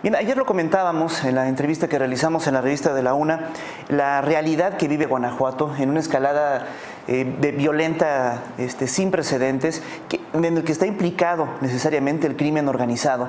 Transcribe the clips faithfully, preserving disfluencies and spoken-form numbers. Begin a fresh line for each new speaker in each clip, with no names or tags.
Bien, ayer lo comentábamos en la entrevista que realizamos en la revista de la UNA, la realidad que vive Guanajuato en una escalada eh, de violenta este, sin precedentes, que, en el que está implicado necesariamente el crimen organizado.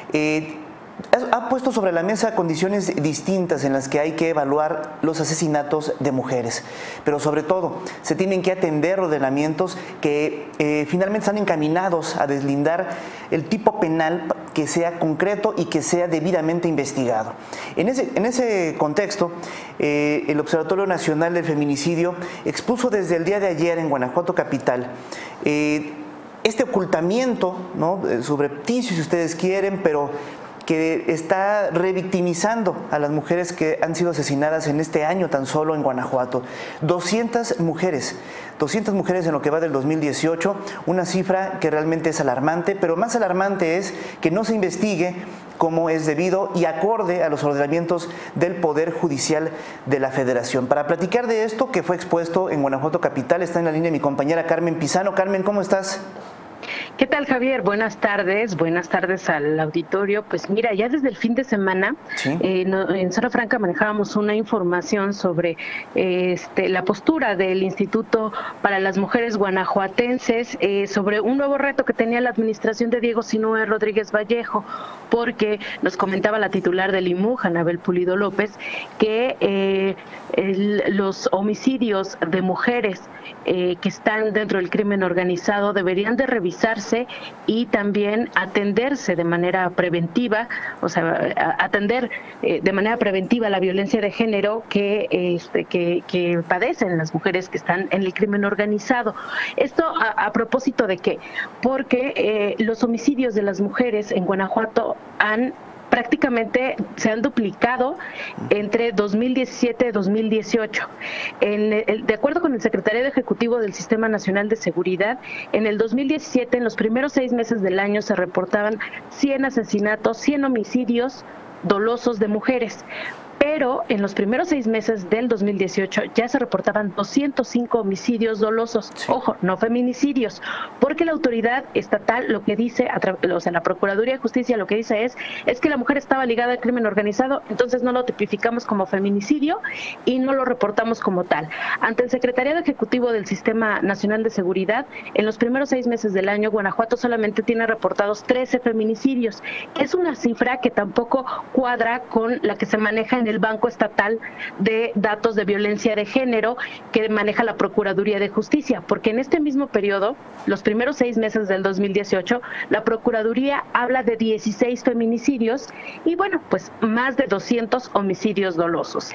Eh, Ha puesto sobre la mesa condiciones distintas en las que hay que evaluar los asesinatos de mujeres, pero sobre todo se tienen que atender ordenamientos que eh, finalmente están encaminados a deslindar el tipo penal que sea concreto y que sea debidamente investigado. En ese, en ese contexto, eh, el Observatorio Nacional del Feminicidio expuso desde el día de ayer en Guanajuato capital eh, este ocultamiento, ¿no?, subrepticio si ustedes quieren, pero que está revictimizando a las mujeres que han sido asesinadas en este año tan solo en Guanajuato. doscientas mujeres, doscientas mujeres en lo que va del dos mil dieciocho, una cifra que realmente es alarmante, pero más alarmante es que no se investigue como es debido y acorde a los ordenamientos del Poder Judicial de la Federación. Para platicar de esto que fue expuesto en Guanajuato capital, está en la línea mi compañera Carmen Pizano. Carmen, ¿cómo estás?
¿Qué tal, Javier? Buenas tardes, buenas tardes al auditorio. Pues mira, ya desde el fin de semana, ¿sí?, eh, no, en Zona Franca manejábamos una información sobre eh, este, la postura del Instituto para las Mujeres Guanajuatenses eh, sobre un nuevo reto que tenía la administración de Diego Sinúe Rodríguez Vallejo, porque nos comentaba la titular del I M U, Anabel Pulido López, que eh, el, los homicidios de mujeres eh, que están dentro del crimen organizado deberían de revisarse y también atenderse de manera preventiva, o sea, atender eh, de manera preventiva la violencia de género que, este, que, que padecen las mujeres que están en el crimen organizado. Esto a, a propósito de qué, porque eh, los homicidios de las mujeres en Guanajuato han prácticamente se han duplicado entre dos mil diecisiete y dos mil dieciocho. En el, de acuerdo con el Secretariado Ejecutivo del Sistema Nacional de Seguridad, en el dos mil diecisiete, en los primeros seis meses del año, se reportaban cien asesinatos, cien homicidios dolosos de mujeres. Pero en los primeros seis meses del dos mil dieciocho ya se reportaban doscientos cinco homicidios dolosos, sí. Ojo, no feminicidios, porque la autoridad estatal lo que dice, o sea, la Procuraduría de Justicia lo que dice es, es que la mujer estaba ligada al crimen organizado, entonces no lo tipificamos como feminicidio y no lo reportamos como tal. Ante el Secretariado Ejecutivo del Sistema Nacional de Seguridad, en los primeros seis meses del año, Guanajuato solamente tiene reportados trece feminicidios. Es una cifra que tampoco cuadra con la que se maneja en el Banco Estatal de Datos de Violencia de Género que maneja la Procuraduría de Justicia, porque en este mismo periodo, los primeros seis meses del dos mil dieciocho, la Procuraduría habla de dieciséis feminicidios y bueno, pues más de doscientos homicidios dolosos.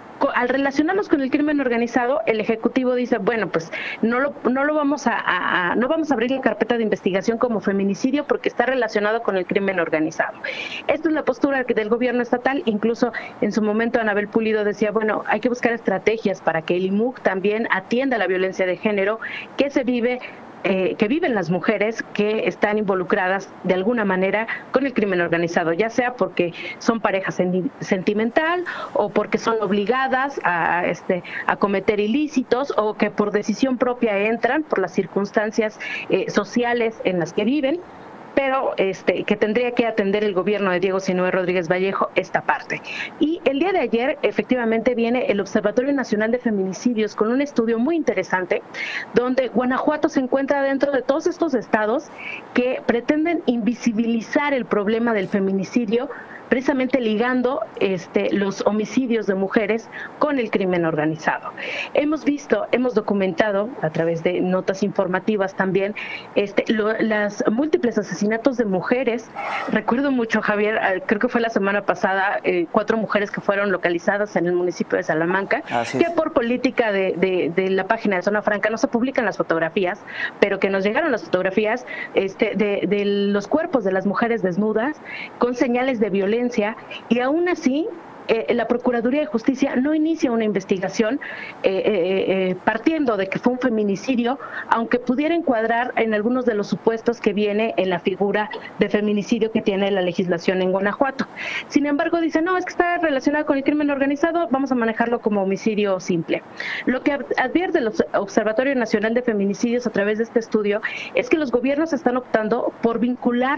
Al relacionarnos con el crimen organizado, el Ejecutivo dice, bueno, pues no lo, no lo vamos a, a, a no vamos a abrir la carpeta de investigación como feminicidio porque está relacionado con el crimen organizado. Esta es la postura del gobierno estatal. Incluso en su momento Anabel Pulido decía, bueno, hay que buscar estrategias para que el I M U también atienda la violencia de género que se vive Eh, que viven las mujeres que están involucradas de alguna manera con el crimen organizado, ya sea porque son pareja sentimental o porque son obligadas a, este, a cometer ilícitos o que por decisión propia entran por las circunstancias eh, sociales en las que viven, pero este, que tendría que atender el gobierno de Diego Sinúe Rodríguez Vallejo esta parte. Y el día de ayer, efectivamente, viene el Observatorio Nacional de Feminicidios con un estudio muy interesante, donde Guanajuato se encuentra dentro de todos estos estados que pretenden invisibilizar el problema del feminicidio, precisamente ligando este, los homicidios de mujeres con el crimen organizado. Hemos visto, hemos documentado a través de notas informativas también este, lo, las múltiples asesinatos de mujeres. Recuerdo mucho, Javier, creo que fue la semana pasada, eh, cuatro mujeres que fueron localizadas en el municipio de Salamanca, que por política de, de, de la página de Zona Franca no se publican las fotografías, pero que nos llegaron las fotografías este, de, de los cuerpos de las mujeres desnudas con señales de violencia. Y aún así eh, la Procuraduría de Justicia no inicia una investigación eh, eh, eh, partiendo de que fue un feminicidio, aunque pudiera encuadrar en algunos de los supuestos que viene en la figura de feminicidio que tiene la legislación en Guanajuato. Sin embargo, dice, no, es que está relacionado con el crimen organizado, vamos a manejarlo como homicidio simple. Lo que advierte el Observatorio Nacional de Feminicidios a través de este estudio es que los gobiernos están optando por vincular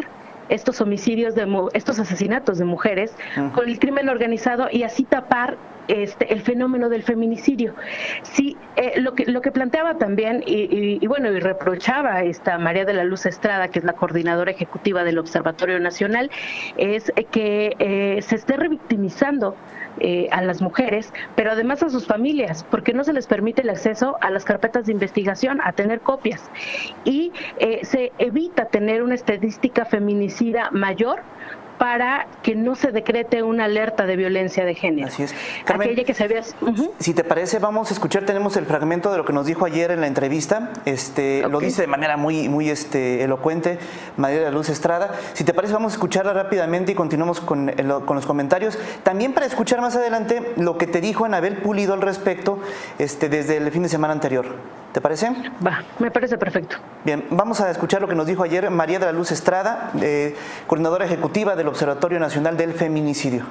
estos homicidios, de estos asesinatos de mujeres uh-huh. con el crimen organizado y así tapar Este, el fenómeno del feminicidio. Sí, eh, lo que lo que planteaba también y, y, y bueno y reprochaba esta María de la Luz Estrada, que es la coordinadora ejecutiva del Observatorio Nacional, es que eh, se esté revictimizando eh, a las mujeres, pero además a sus familias, porque no se les permite el acceso a las carpetas de investigación, a tener copias, y eh, se evita tener una estadística feminicida mayor para que no se decrete una alerta de violencia de género.
Así es. Carmen,
aquella que se había... Uh-huh.
Si te parece, vamos a escuchar, tenemos el fragmento de lo que nos dijo ayer en la entrevista, este, okay. Lo dice de manera muy, muy este, elocuente María de la Luz Estrada. Si te parece, vamos a escucharla rápidamente y continuamos con, con los comentarios. También para escuchar más adelante lo que te dijo Anabel Pulido al respecto este, desde el fin de semana anterior. ¿Te parece?
Va, me parece perfecto.
Bien, vamos a escuchar lo que nos dijo ayer María de la Luz Estrada, eh, coordinadora ejecutiva del Observatorio Nacional del Feminicidio.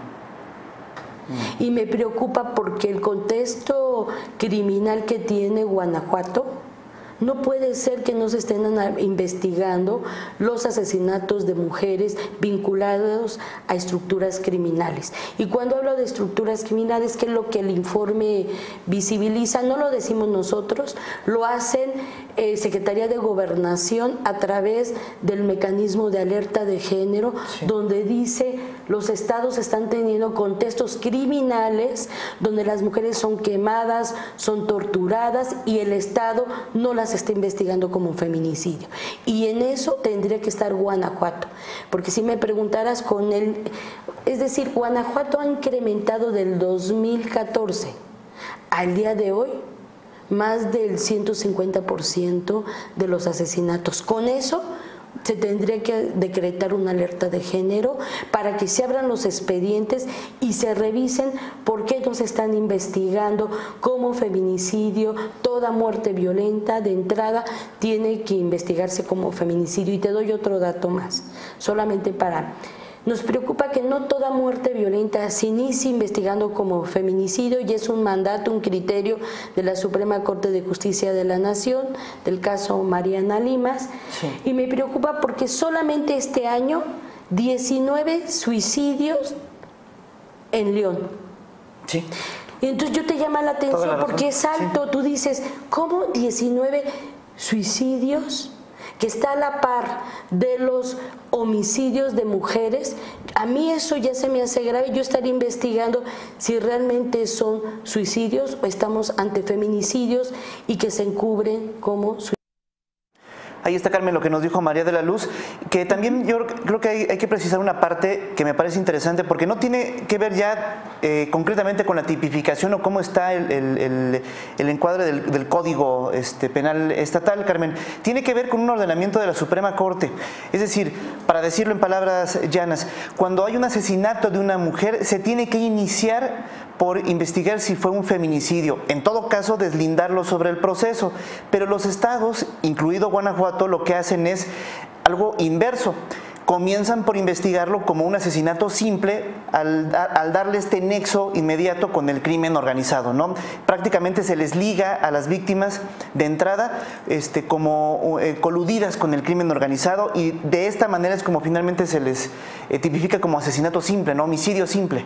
Y me preocupa porque el contexto criminal que tiene Guanajuato, no puede ser que no se estén investigando los asesinatos de mujeres vinculados a estructuras criminales. Y cuando hablo de estructuras criminales, que es lo que el informe visibiliza, no lo decimos nosotros, lo hacen eh, Secretaría de Gobernación a través del mecanismo de alerta de género, sí. donde dice los estados están teniendo contextos criminales donde las mujeres son quemadas, son torturadas y el Estado no las está investigando como un feminicidio. Y en eso tendría que estar Guanajuato, porque si me preguntaras con él, es decir, Guanajuato ha incrementado del dos mil catorce al día de hoy más del ciento cincuenta por ciento de los asesinatos. Con eso se tendría que decretar una alerta de género para que se abran los expedientes y se revisen por qué no se están investigando como feminicidio. Toda muerte violenta de entrada tiene que investigarse como feminicidio. Y te doy otro dato más, solamente para... Nos preocupa que no toda muerte violenta se inicie investigando como feminicidio, y es un mandato, un criterio de la Suprema Corte de Justicia de la Nación, del caso Mariana Limas. Sí. Y me preocupa porque solamente este año diecinueve suicidios en León.
Sí.
Y entonces yo te llama la atención la porque es alto. Sí. Tú dices, ¿cómo diecinueve suicidios? Que está a la par de los homicidios de mujeres. A mí eso ya se me hace grave. Yo estaría investigando si realmente son suicidios o estamos ante feminicidios y que se encubren como suicidios.
Ahí está, Carmen, lo que nos dijo María de la Luz, que también yo creo que hay, hay que precisar una parte que me parece interesante, porque no tiene que ver ya eh, concretamente con la tipificación o cómo está el, el, el, el encuadre del, del Código este, Penal Estatal, Carmen. Tiene que ver con un ordenamiento de la Suprema Corte. Es decir, para decirlo en palabras llanas, cuando hay un asesinato de una mujer, se tiene que iniciar por investigar si fue un feminicidio. En todo caso, deslindarlo sobre el proceso. Pero los estados, incluido Guanajuato, lo que hacen es algo inverso. Comienzan por investigarlo como un asesinato simple al, al darle este nexo inmediato con el crimen organizado, ¿no? Prácticamente se les liga a las víctimas de entrada este, como eh, coludidas con el crimen organizado, y de esta manera es como finalmente se les eh, tipifica como asesinato simple, ¿no? Homicidio simple.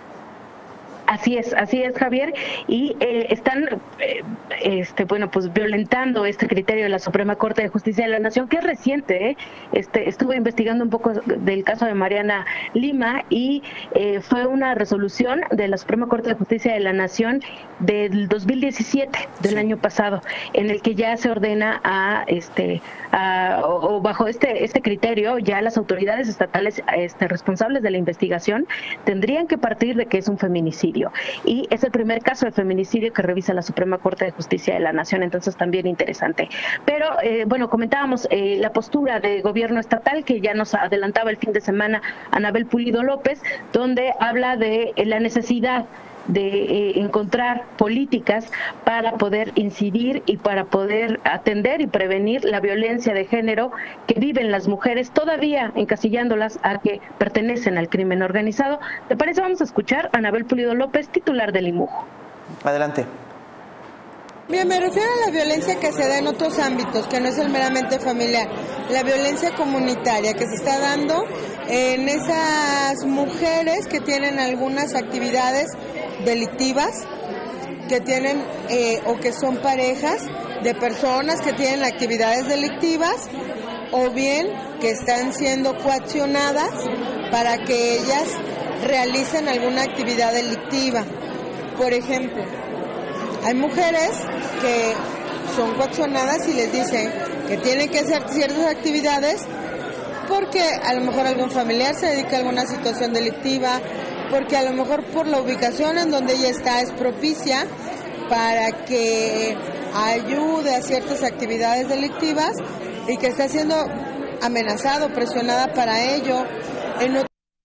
Así es, así es, Javier, y eh, están, eh, este, bueno, pues violentando este criterio de la Suprema Corte de Justicia de la Nación, que es reciente, ¿eh? Este, estuve investigando un poco del caso de Mariana Lima y eh, fue una resolución de la Suprema Corte de Justicia de la Nación del dos mil diecisiete, del sí. año pasado, en el que ya se ordena a, este, a, o, o bajo este, este criterio, ya las autoridades estatales este, responsables de la investigación tendrían que partir de que es un feminicidio. Y es el primer caso de feminicidio que revisa la Suprema Corte de Justicia de la Nación, entonces también interesante. Pero, eh, bueno, comentábamos eh, la postura de gobierno estatal, que ya nos adelantaba el fin de semana Anabel Pulido López, donde habla de eh, la necesidad de eh, encontrar políticas para poder incidir y para poder atender y prevenir la violencia de género que viven las mujeres, todavía encasillándolas a que pertenecen al crimen organizado. ¿Te parece? Vamos a escuchar a Anabel Pulido López, titular del IMUJO.
Adelante.
Mira, me refiero a la violencia que se da en otros ámbitos, que no es el meramente familiar, la violencia comunitaria que se está dando en esas mujeres que tienen algunas actividades delictivas, que tienen eh, o que son parejas de personas que tienen actividades delictivas, o bien que están siendo coaccionadas para que ellas realicen alguna actividad delictiva. Por ejemplo, hay mujeres que son coaccionadas y les dicen que tienen que hacer ciertas actividades porque a lo mejor algún familiar se dedica a alguna situación delictiva, porque a lo mejor por la ubicación en donde ella está es propicia para que ayude a ciertas actividades delictivas y que está siendo amenazado, presionada para ello. En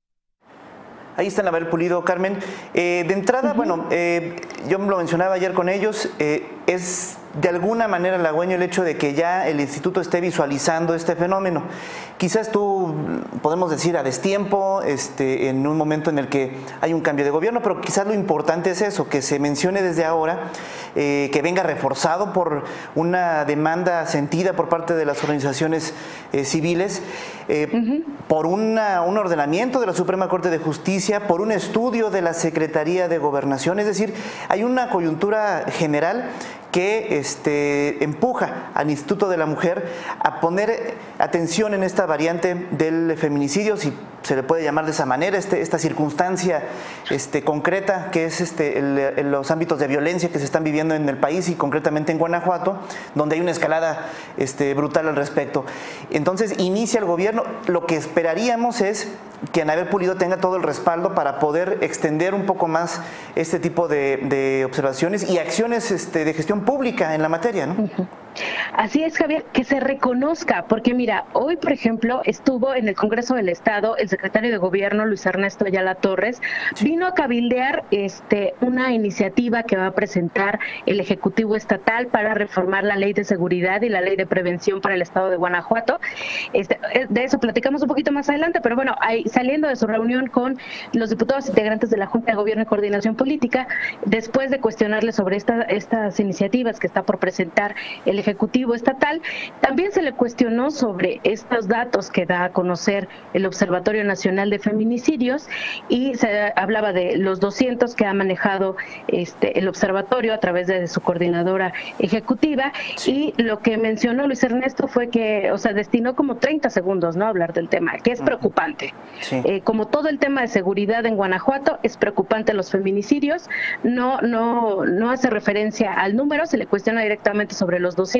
Ahí está Anabel Pulido, Carmen. Eh, de entrada, uh-huh. bueno, eh, yo lo mencionaba ayer con ellos, eh, es de alguna manera halagüeño el hecho de que ya el instituto esté visualizando este fenómeno. Quizás tú, podemos decir, a destiempo, este, en un momento en el que hay un cambio de gobierno, pero quizás lo importante es eso, que se mencione desde ahora, eh, que venga reforzado por una demanda sentida por parte de las organizaciones eh, civiles, eh, uh-huh. por una, un ordenamiento de la Suprema Corte de Justicia, por un estudio de la Secretaría de Gobernación. Es decir, hay una coyuntura general que este, empuja al Instituto de la Mujer a poner atención en esta variante del feminicidio, si se le puede llamar de esa manera, este, esta circunstancia este, concreta que es este, el, el, los ámbitos de violencia que se están viviendo en el país y concretamente en Guanajuato, donde hay una escalada este, brutal al respecto. Entonces inicia el gobierno, lo que esperaríamos es que Anabel Pulido tenga todo el respaldo para poder extender un poco más este tipo de, de observaciones y acciones este, de gestión pública en la materia, ¿no?
Uh-huh. Así es, Javier, que se reconozca, porque mira, hoy, por ejemplo, estuvo en el Congreso del Estado el secretario de Gobierno, Luis Ernesto Ayala Torres, sí. vino a cabildear este, una iniciativa que va a presentar el Ejecutivo Estatal para reformar la Ley de Seguridad y la Ley de Prevención para el Estado de Guanajuato. Este, de eso platicamos un poquito más adelante, pero bueno, ahí, saliendo de su reunión con los diputados integrantes de la Junta de Gobierno y Coordinación Política, después de cuestionarle sobre esta, estas iniciativas que está por presentar el Ejecutivo Estatal, también se le cuestionó sobre estos datos que da a conocer el Observatorio Nacional de Feminicidios y se hablaba de los doscientos que ha manejado este el observatorio a través de su coordinadora ejecutiva, sí. y lo que mencionó Luis Ernesto fue que, o sea, destinó como treinta segundos, ¿no?, a hablar del tema, que es preocupante. Sí. Eh, como todo el tema de seguridad en Guanajuato, es preocupante los feminicidios, no, no, no hace referencia al número, se le cuestiona directamente sobre los doscientos,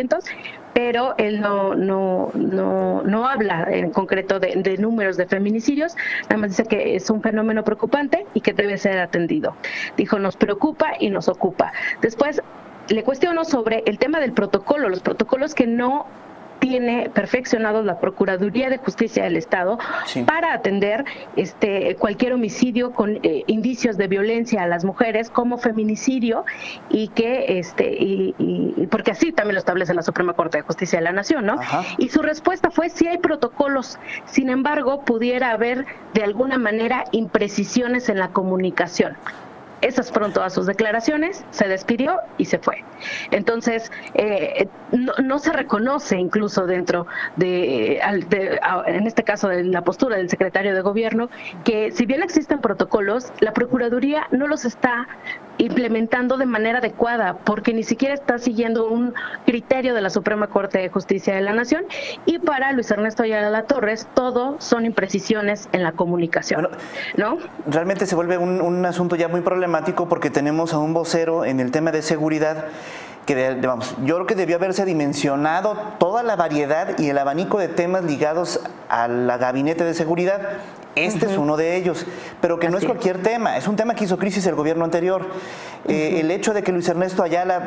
pero él no no no no habla en concreto de, de números de feminicidios, nada más dice que es un fenómeno preocupante y que debe ser atendido. Dijo, nos preocupa y nos ocupa. Después le cuestiono sobre el tema del protocolo, los protocolos que no tiene perfeccionados la Procuraduría de Justicia del Estado, sí. para atender este cualquier homicidio con eh, indicios de violencia a las mujeres como feminicidio, y que este y, y porque así también lo establece la Suprema Corte de Justicia de la Nación, ¿no? Ajá. Y su respuesta fue sí hay protocolos, sin embargo pudiera haber de alguna manera imprecisiones en la comunicación. Esas fueron todas sus declaraciones, se despidió y se fue. Entonces, eh, no, no se reconoce incluso dentro de, de, en este caso, de la postura del secretario de Gobierno, que si bien existen protocolos, la Procuraduría no los está implementando de manera adecuada, porque ni siquiera está siguiendo un criterio de la Suprema Corte de Justicia de la Nación, y para Luis Ernesto Ayala Torres todo son imprecisiones en la comunicación, bueno, ¿no?
Realmente se vuelve un, un asunto ya muy problemático, porque tenemos a un vocero en el tema de seguridad que, de, vamos, yo creo que debió haberse dimensionado toda la variedad y el abanico de temas ligados al gabinete de seguridad. Este uh-huh. es uno de ellos, pero que no Así es cualquier es. tema, es un tema que hizo crisis el gobierno anterior. Uh-huh. Eh, el hecho de que Luis Ernesto Ayala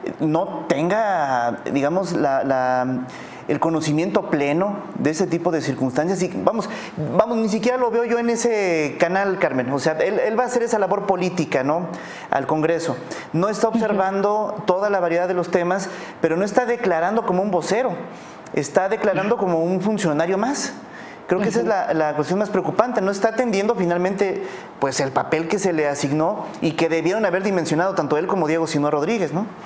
no tenga, digamos, la, la, el conocimiento pleno de ese tipo de circunstancias, y vamos, vamos, ni siquiera lo veo yo en ese canal, Carmen. O sea, él, él va a hacer esa labor política, ¿no?, al Congreso. No está observando uh-huh. toda la variedad de los temas, pero no está declarando como un vocero, está declarando uh-huh. como un funcionario más. Creo que esa es la, la cuestión más preocupante. No está atendiendo finalmente pues el papel que se le asignó y que debieron haber dimensionado tanto él como Diego Sinúa Rodríguez, ¿no?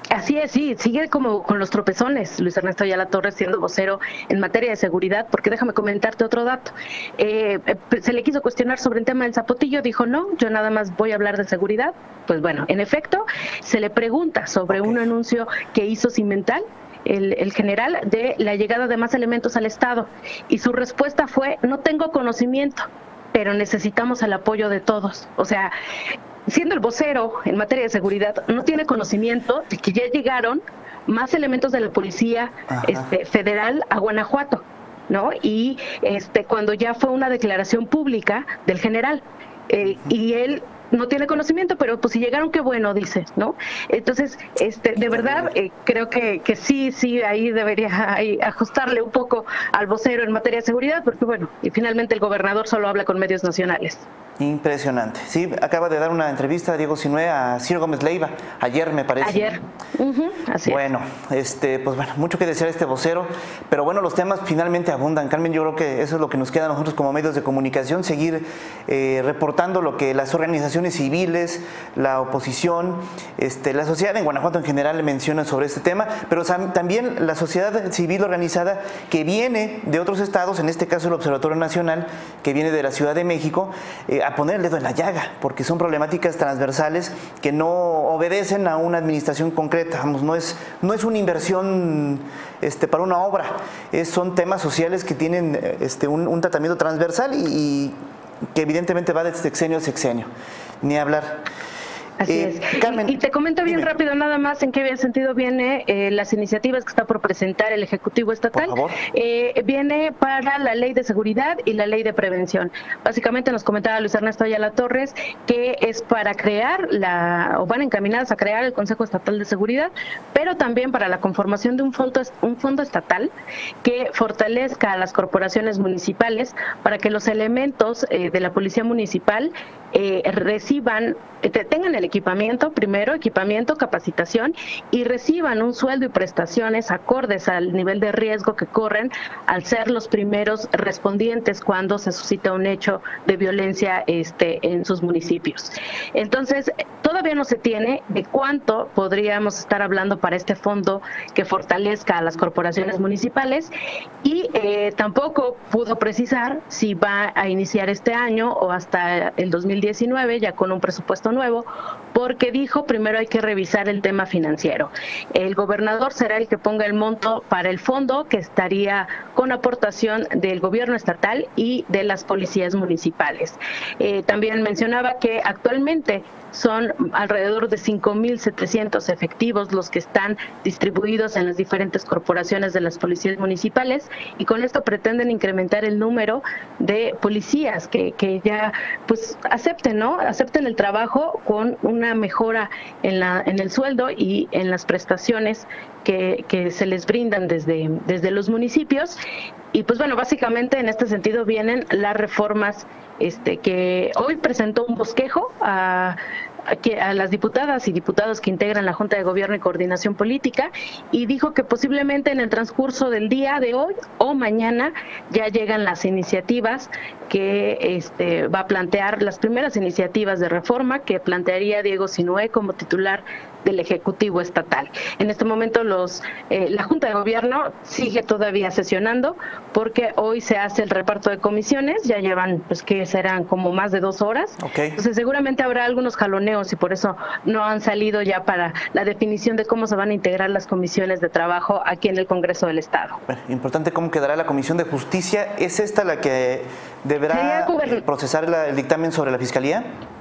Así es, sí, sigue como con los tropezones Luis Ernesto Ayala Torres siendo vocero en materia de seguridad, porque déjame comentarte otro dato. Eh, se le quiso cuestionar sobre el tema del Zapotillo, dijo no, yo nada más voy a hablar de seguridad. Pues bueno, en efecto, se le pregunta sobre okay. un anuncio que hizo Cimental, el, el general, de la llegada de más elementos al Estado, y su respuesta fue, no tengo conocimiento, pero necesitamos el apoyo de todos. O sea, siendo el vocero en materia de seguridad, no tiene conocimiento de que ya llegaron más elementos de la policía este, federal a Guanajuato, ¿no? Y este cuando ya fue una declaración pública del general, eh, y él no tiene conocimiento, pero pues si llegaron, qué bueno, dice, ¿no? Entonces, este, de verdad, eh, creo que, que sí, sí, ahí debería ahí, ajustarle un poco al vocero en materia de seguridad, porque bueno, y finalmente el gobernador solo habla con medios nacionales.
Impresionante. Sí, acaba de dar una entrevista a Diego Sinue a Ciro Gómez Leiva, ayer me parece.
Ayer, uh-huh, así
Bueno, este, pues bueno, mucho que desear este vocero, pero bueno, los temas finalmente abundan. Carmen, yo creo que eso es lo que nos queda a nosotros como medios de comunicación, seguir eh, reportando lo que las organizaciones civiles, la oposición, este, la sociedad en Guanajuato en general mencionan sobre este tema, pero también la sociedad civil organizada que viene de otros estados, en este caso el Observatorio Nacional, que viene de la Ciudad de México, eh, a poner el dedo en la llaga, porque son problemáticas transversales que no obedecen a una administración concreta. Vamos, no es, no es una inversión este, para una obra, es, son temas sociales que tienen este, un, un tratamiento transversal y, y que evidentemente va de sexenio a sexenio. Ni hablar.
Así eh, es. Carmen, y, y te comento bien dime. rápido nada más en qué sentido viene eh, las iniciativas que está por presentar el Ejecutivo Estatal.
Por favor.
Eh, viene para la Ley de Seguridad y la Ley de Prevención. Básicamente nos comentaba Luis Ernesto Ayala Torres que es para crear, la o van encaminadas a crear el Consejo Estatal de Seguridad, pero también para la conformación de un fondo, un fondo estatal que fortalezca a las corporaciones municipales para que los elementos eh, de la Policía Municipal eh, reciban, eh, tengan el equipamiento, primero equipamiento, capacitación, y reciban un sueldo y prestaciones acordes al nivel de riesgo que corren al ser los primeros respondientes cuando se suscita un hecho de violencia este, en sus municipios. Entonces, todavía no se tiene de cuánto podríamos estar hablando para este fondo que fortalezca a las corporaciones municipales, y eh, tampoco pudo precisar si va a iniciar este año o hasta el dos mil diecinueve, ya con un presupuesto nuevo, porque dijo primero hay que revisar el tema financiero. El gobernador será el que ponga el monto para el fondo, que estaría con aportación del gobierno estatal y de las policías municipales. Eh, también mencionaba que actualmente son alrededor de cinco mil setecientos efectivos los que están distribuidos en las diferentes corporaciones de las policías municipales, y con esto pretenden incrementar el número de policías que, que ya pues acepten, ¿no? Acepten el trabajo con una mejora en, la, en el sueldo y en las prestaciones que, que se les brindan desde, desde los municipios. Y pues bueno, básicamente en este sentido vienen las reformas este, que hoy presentó un bosquejo a, a, a las diputadas y diputados que integran la Junta de Gobierno y Coordinación Política, y dijo que posiblemente en el transcurso del día de hoy o mañana ya llegan las iniciativas que este, va a plantear, las primeras iniciativas de reforma que plantearía Diego Sinue como titular del Ejecutivo Estatal. En este momento los eh, la Junta de Gobierno sigue todavía sesionando, porque hoy se hace el reparto de comisiones, ya llevan, pues que serán como más de dos horas.
Okay.
Entonces seguramente habrá algunos jaloneos y por eso no han salido ya para la definición de cómo se van a integrar las comisiones de trabajo aquí en el Congreso del Estado.
Bueno, importante cómo quedará la Comisión de Justicia. ¿Es esta la que deberá procesar la, el dictamen sobre la Fiscalía?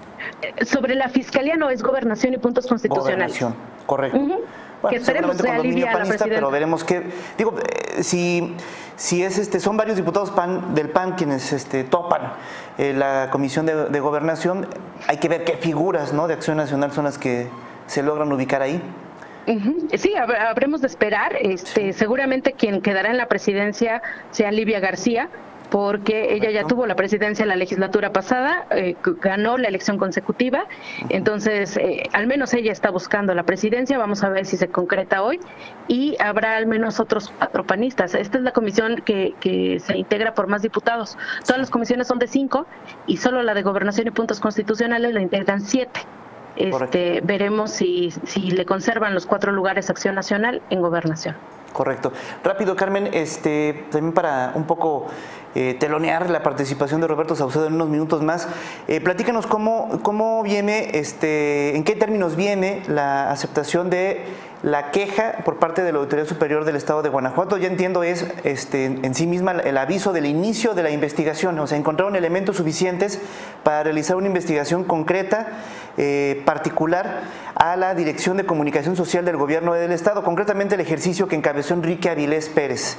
Sobre la Fiscalía no, es Gobernación y Puntos Constitucionales.
Gobernación, correcto.
Uh-huh.
Bueno,
que esperemos se alivie a la presidenta.
Pero veremos qué, digo, eh, si, si es este, son varios diputados PAN, del P A N quienes este, topan eh, la Comisión de, de Gobernación, hay que ver qué figuras, ¿no?, de Acción Nacional son las que se logran ubicar ahí.
Uh-huh. Sí, hab habremos de esperar. Este, sí. Seguramente quien quedará en la presidencia sea Livia García, porque ella ya tuvo la presidencia la legislatura pasada, eh, ganó la elección consecutiva, entonces eh, al menos ella está buscando la presidencia. Vamos a ver si se concreta hoy, y habrá al menos otros cuatro panistas. Esta es la comisión que, que se integra por más diputados. Todas las comisiones son de cinco y solo la de Gobernación y Puntos Constitucionales la integran siete. este, veremos si, si le conservan los cuatro lugares Acción Nacional en Gobernación.
Correcto. Rápido, Carmen, este, también para un poco eh, telonear la participación de Roberto Saucedo en unos minutos más, eh, platícanos cómo, cómo viene, este, en qué términos viene la aceptación de la queja por parte de la Auditoría Superior del Estado de Guanajuato. Ya entiendo, es este, en sí misma el aviso del inicio de la investigación, o sea, encontraron elementos suficientes para realizar una investigación concreta, eh, particular, a la Dirección de Comunicación Social del Gobierno del Estado, concretamente el ejercicio que encabezó Enrique Avilés Pérez.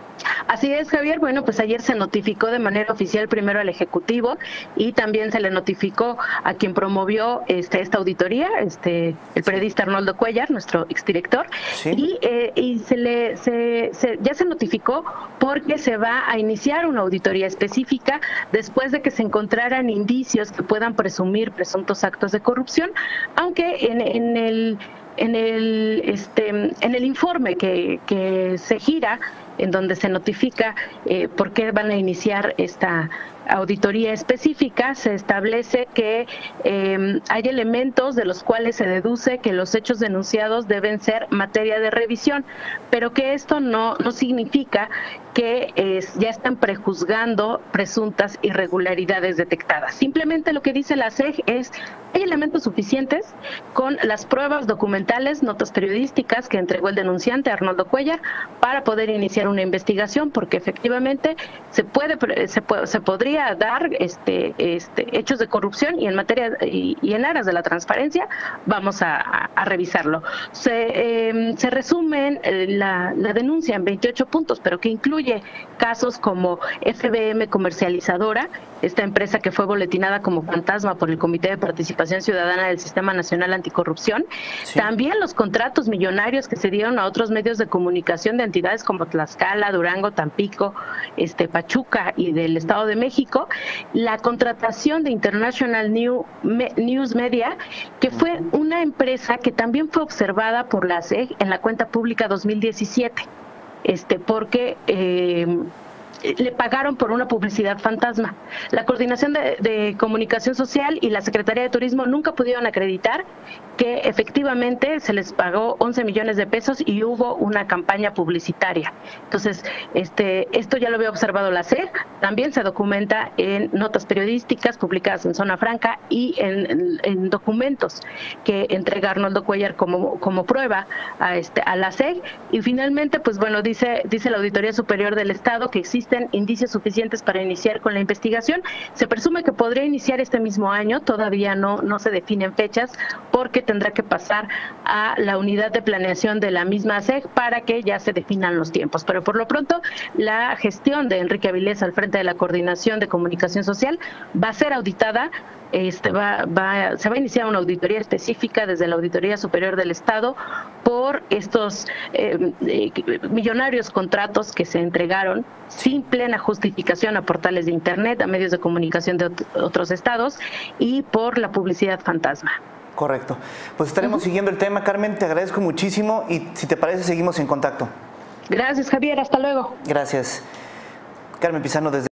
Así es, Javier. Bueno, pues ayer se notificó de manera oficial primero al Ejecutivo y también se le notificó a quien promovió este, esta auditoría, este, el periodista Arnoldo Cuellar, nuestro exdirector, sí. y, eh, y se le, se, se, ya se notificó porque se va a iniciar una auditoría específica después de que se encontraran indicios que puedan presumir presuntos actos de corrupción, aunque en, en el en el este en el informe que, que se gira, en donde se notifica eh, por qué van a iniciar esta auditoría específica, se establece que eh, hay elementos de los cuales se deduce que los hechos denunciados deben ser materia de revisión, pero que esto no, no significa que eh, ya están prejuzgando presuntas irregularidades detectadas. Simplemente lo que dice la S E G es, hay elementos suficientes con las pruebas documentales, notas periodísticas que entregó el denunciante Arnoldo Cuellar para poder iniciar una investigación, porque efectivamente se puede, se, puede, se podría dar este, este, hechos de corrupción y en materia y, y en aras de la transparencia vamos a, a, a revisarlo. Se, eh, se resumen eh, la, la denuncia en veintiocho puntos, pero que incluye casos como F B M Comercializadora, esta empresa que fue boletinada como fantasma por el Comité de Participación Ciudadana del Sistema Nacional Anticorrupción. Sí. También los contratos millonarios que se dieron a otros medios de comunicación de entidades como Tlaxcala, Durango, Tampico, este, Pachuca y del Estado de México. La contratación de International New, Me, News Media, que fue una empresa que también fue observada por la S E G en la cuenta pública dos mil diecisiete, este, porque Eh, le pagaron por una publicidad fantasma. La Coordinación de, de Comunicación Social y la Secretaría de Turismo nunca pudieron acreditar que efectivamente se les pagó once millones de pesos y hubo una campaña publicitaria. Entonces, este, esto ya lo había observado la S E G, también se documenta en notas periodísticas publicadas en Zona Franca y en, en, en documentos que entrega Arnoldo Cuellar como, como prueba a, este, a la S E G. Y finalmente, pues bueno, dice, dice la Auditoría Superior del Estado que existe indicios suficientes para iniciar con la investigación. Se presume que podría iniciar este mismo año, todavía no, no se definen fechas, porque tendrá que pasar a la unidad de planeación de la misma S E G para que ya se definan los tiempos. Pero por lo pronto, la gestión de Enrique Avilés al frente de la Coordinación de Comunicación Social va a ser auditada. Este va, va, se va a iniciar una auditoría específica desde la Auditoría Superior del Estado por estos eh, eh, millonarios contratos que se entregaron sin plena justificación a portales de Internet, a medios de comunicación de ot- otros estados y por la publicidad fantasma.
Correcto. Pues estaremos uh-huh. siguiendo el tema, Carmen, te agradezco muchísimo y si te parece seguimos en contacto.
Gracias, Javier, hasta luego.
Gracias. Carmen Pizano desde